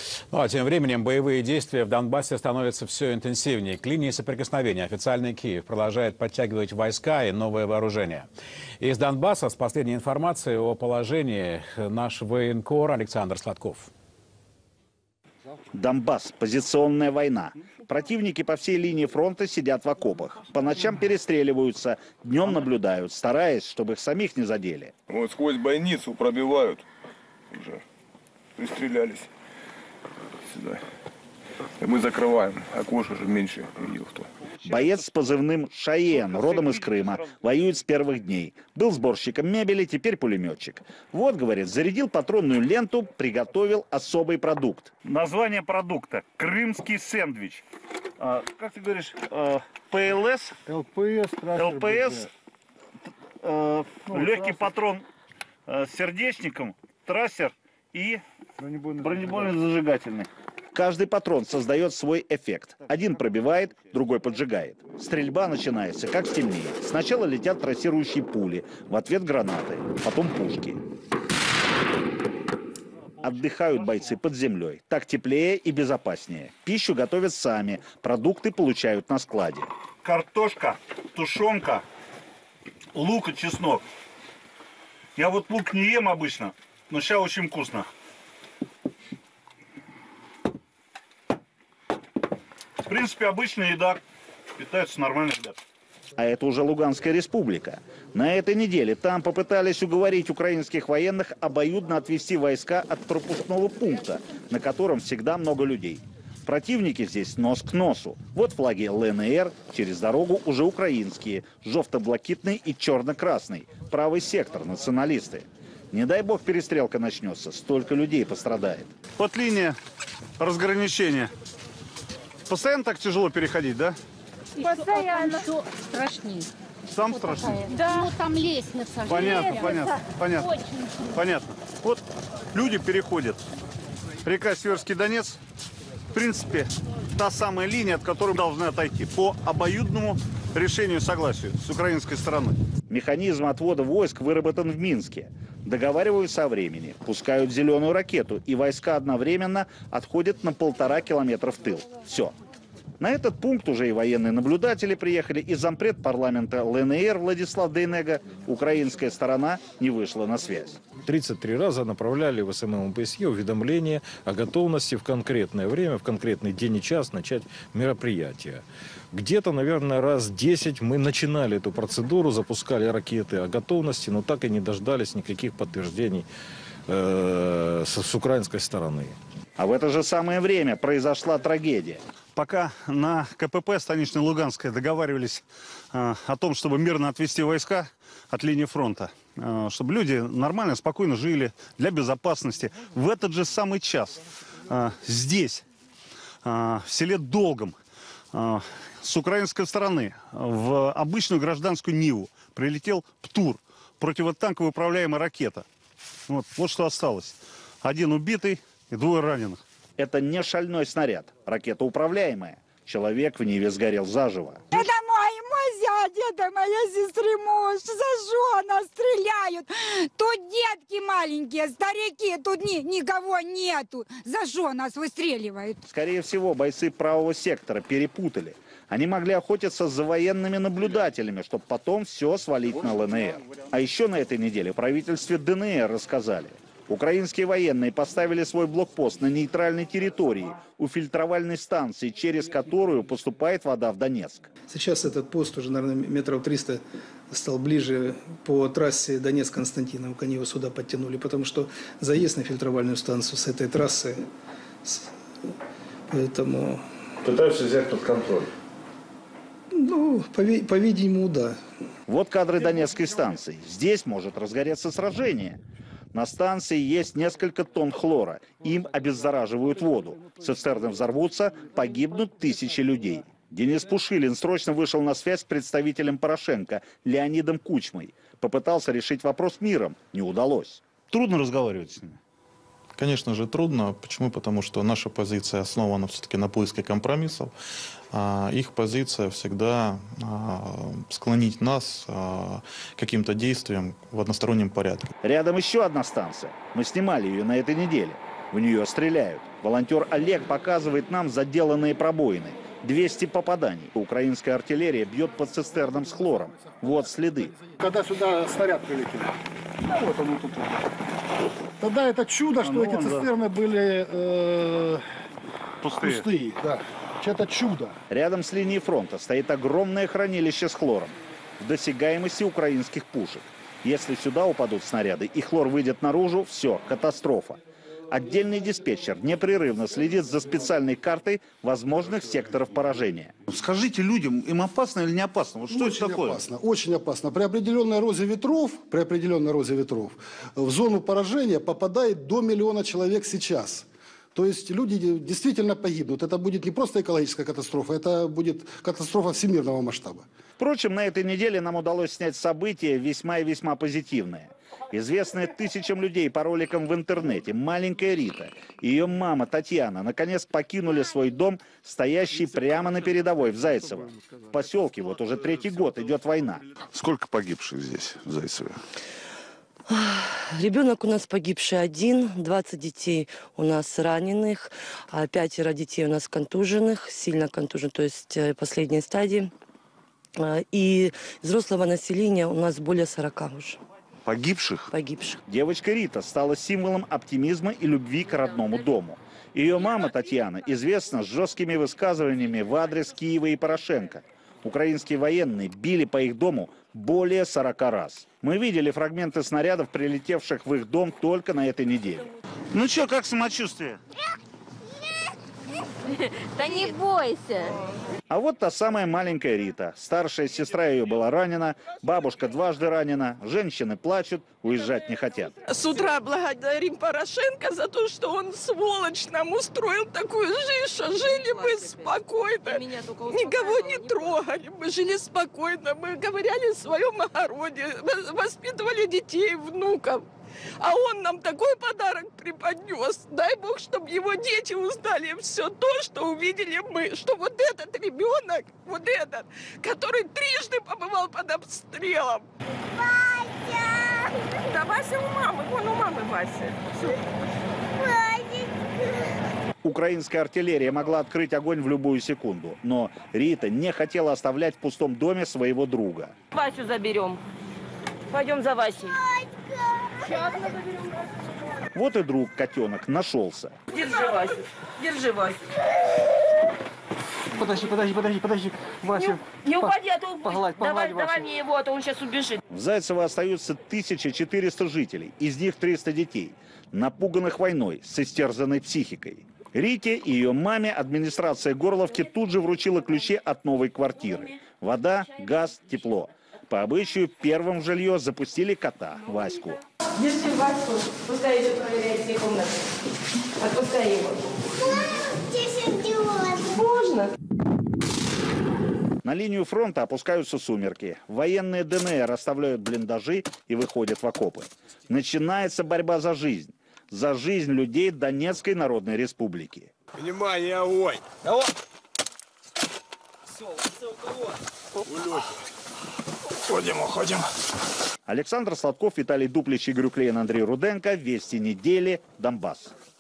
Ну, а тем временем боевые действия в Донбассе становятся все интенсивнее. К линии соприкосновения официальный Киев продолжает подтягивать войска и новое вооружение. Из Донбасса с последней информацией о положении наш военкор Александр Сладков. Донбасс. Позиционная война. Противники по всей линии фронта сидят в окопах. По ночам перестреливаются, днем наблюдают, стараясь, чтобы их самих не задели. Вот сквозь бойницу пробивают уже. Пристрелялись сюда. И мы закрываем. Окошко же меньше видел кто. Боец с позывным «Шаен», родом из Крыма, воюет с первых дней. Был сборщиком мебели, теперь пулеметчик. Вот, говорит, зарядил патронную ленту, приготовил особый продукт. Название продукта – крымский сэндвич. Как ты говоришь, ПЛС? ЛПС, легкий патрон с сердечником, трассер и бронебойно-зажигательный. Каждый патрон создает свой эффект. Один пробивает, другой поджигает. Стрельба начинается, как стемнеет. Сначала летят трассирующие пули, в ответ гранаты, потом пушки. Отдыхают бойцы под землей. Так теплее и безопаснее. Пищу готовят сами, продукты получают на складе. Картошка, тушенка, лук и чеснок. Я вот лук не ем обычно, но сейчас очень вкусно. В принципе, обычная еда, питаются нормально, ребят. А это уже Луганская республика. На этой неделе там попытались уговорить украинских военных обоюдно отвести войска от пропускного пункта, на котором всегда много людей. Противники здесь нос к носу. Вот флаги ЛНР, через дорогу уже украинские, желто-блакитный и черно-красный. Правый сектор, националисты. Не дай бог перестрелка начнется, столько людей пострадает. Вот линия разграничения. Постоянно так тяжело переходить, да? Постоянно. Страшнее. Сам страшнее? Да. Ну, там лестница. Понятно. Вот люди переходят. Река Северский Донец, в принципе, та самая линия, от которой должны отойти по обоюдному решению согласию с украинской стороны. Механизм отвода войск выработан в Минске. Договариваются о времени, пускают зеленую ракету, и войска одновременно отходят на 1,5 километра в тыл. Все. На этот пункт уже и военные наблюдатели приехали, и зампред парламента ЛНР Владислав Дейнега. Украинская сторона не вышла на связь. 33 раза направляли в СММ ОБСЕ уведомление о готовности в конкретное время, в конкретный день и час начать мероприятие. Где-то, наверное, раз 10 мы начинали эту процедуру, запускали ракеты о готовности, но так и не дождались никаких подтверждений с украинской стороны. А в это же самое время произошла трагедия. Пока на КПП станичной Луганской договаривались о том, чтобы мирно отвести войска от линии фронта, чтобы люди нормально, спокойно жили для безопасности, в этот же самый час здесь, в селе Долгом, с украинской стороны в обычную гражданскую Ниву прилетел ПТУР, противотанковая управляемая ракета. Вот что осталось. Один убитый и 2 раненых. Это не шальной снаряд, ракета управляемая. Человек в Ниве сгорел заживо. Это мой зять, это моя сестры муж. За что нас стреляют? Тут детки маленькие, старики, тут никого нету. За что нас выстреливают? Скорее всего, бойцы правого сектора перепутали. Они могли охотиться за военными наблюдателями, чтобы потом все свалить на ЛНР. А еще на этой неделе в правительстве ДНР рассказали. Украинские военные поставили свой блокпост на нейтральной территории у фильтровальной станции, через которую поступает вода в Донецк. Сейчас этот пост уже, наверное, метров 300 стал ближе по трассе Донецк-Константиновка. Они его сюда подтянули, потому что заезд на фильтровальную станцию с этой трассы, поэтому... Пытаются взять под контроль. Ну, по-видимому, да. Вот кадры Донецкой станции. Здесь может разгореться сражение. На станции есть несколько тонн хлора. Им обеззараживают воду. Цистерны взорвутся, погибнут тысячи людей. Денис Пушилин срочно вышел на связь с представителем Порошенко Леонидом Кучмой. Попытался решить вопрос миром. Не удалось. Трудно разговаривать с ними. Конечно же, трудно. Почему? Потому что наша позиция основана все-таки на поиске компромиссов. Их позиция всегда склонить нас к каким-то действиям в одностороннем порядке. Рядом еще одна станция. Мы снимали ее на этой неделе. В нее стреляют. Волонтер Олег показывает нам заделанные пробоины. 200 попаданий. Украинская артиллерия бьет по цистернам с хлором. Вот следы. Когда сюда снаряд прилетел, вот он тут. Тогда это чудо, что эти цистерны были пустые. Да. Это чудо. Рядом с линией фронта стоит огромное хранилище с хлором. В досягаемости украинских пушек. Если сюда упадут снаряды и хлор выйдет наружу, все, катастрофа. Отдельный диспетчер непрерывно следит за специальной картой возможных секторов поражения. Скажите людям, им опасно или не опасно? Вот что это такое? Опасно, очень опасно. При определенной розе ветров, в зону поражения попадает до 1 миллиона человек сейчас. То есть люди действительно погибнут. Это будет не просто экологическая катастрофа, это будет катастрофа всемирного масштаба. Впрочем, на этой неделе нам удалось снять события весьма и весьма позитивные. Известная тысячам людей по роликам в интернете маленькая Рита и ее мама Татьяна наконец покинули свой дом, стоящий прямо на передовой в Зайцево. В поселке вот уже 3-й год идет война. Сколько погибших здесь, в Зайцеве? Ребенок у нас погибший 1, 20 детей у нас раненых, 5 детей у нас контуженных, сильно контуженных, то есть последней стадии. И взрослого населения у нас более 40 уже. Погибших? Погибших. Девочка Рита стала символом оптимизма и любви к родному дому. Ее мама Татьяна известна с жесткими высказываниями в адрес Киева и Порошенко. Украинские военные били по их дому более 40 раз. Мы видели фрагменты снарядов, прилетевших в их дом только на этой неделе. Ну что, как самочувствие? Да не бойся. А вот та самая маленькая Рита. Старшая сестра ее была ранена, бабушка дважды ранена, женщины плачут, уезжать не хотят. С утра благодарим Порошенко за то, что он, сволочь, нам устроил такую жизнь, что жили мы спокойно, никого не трогали, мы жили спокойно, мы ковыряли в своем огороде, воспитывали детей, внуков. А он нам такой подарок преподнес. Дай Бог, чтобы его дети узнали все то, что увидели мы. Что вот этот ребенок, вот этот, который трижды побывал под обстрелом. Вася! Да Вася у мамы, вон у мамы Вася. Украинская артиллерия могла открыть огонь в любую секунду. Но Рита не хотела оставлять в пустом доме своего друга. Васю заберем. Пойдем за Васей. Вот и друг, котенок, нашелся. Держи Васю, держи Васю. Подожди, Вася. Не упади, а то Погладь, давай Васю. мне его, а то он сейчас убежит. В Зайцево остаются 1400 жителей, из них 300 детей, напуганных войной, с истерзанной психикой. Рите и ее маме администрация Горловки тут же вручила ключи от новой квартиры. Вода, газ, тепло. По обычаю первым в жилье запустили кота, Ваську. Держи Ваську, пускай еще проверяет все комнаты. Отпускай его. Можно? На линию фронта опускаются сумерки. Военные ДНР оставляют блиндажи и выходят в окопы. Начинается борьба за жизнь. За жизнь людей Донецкой Народной Республики. Внимание, огонь! Давай! Все, у кого? Уходим. Александр Сладков, Виталий Дуплич, Игорь Клейн, Андрей Руденко. Вести недели. Донбасс.